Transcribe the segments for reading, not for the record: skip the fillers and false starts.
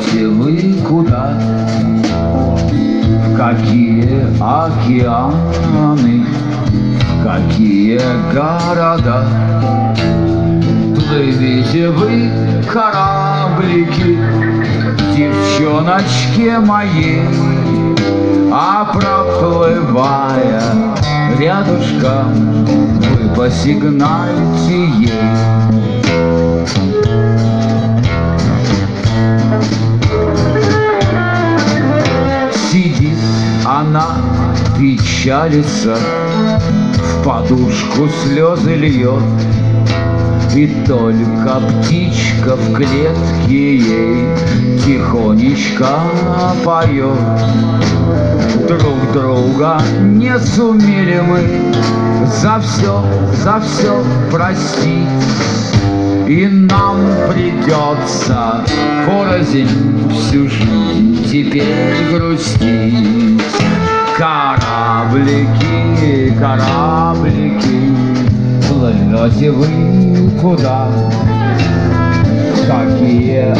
Плывете вы куда? В какие океаны? В какие города? Плывите вы, кораблики, девчоночки моей, а проплывая рядышком, вы посигнальте ей. Сидит она, печалится, в подушку слезы льет, и только птичка в клетке ей тихонечко поет. Друг друга не сумели мы за все простить, и нам придется порознь всю жизнь теперь грустить. Кораблики, кораблики, плывете вы куда? Какие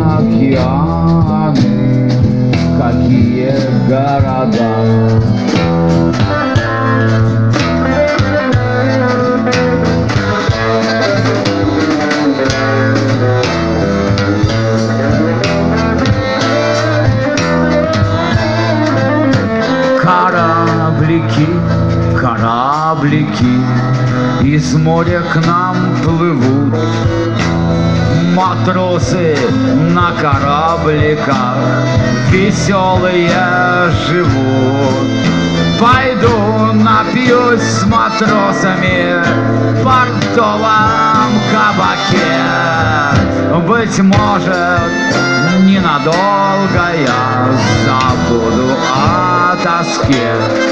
океаны, какие города? Кораблики, кораблики из моря к нам плывут. Матросы на корабликах веселые живут. Пойду напьюсь с матросами в портовом кабаке. Быть может, ненадолго я забуду о тоске.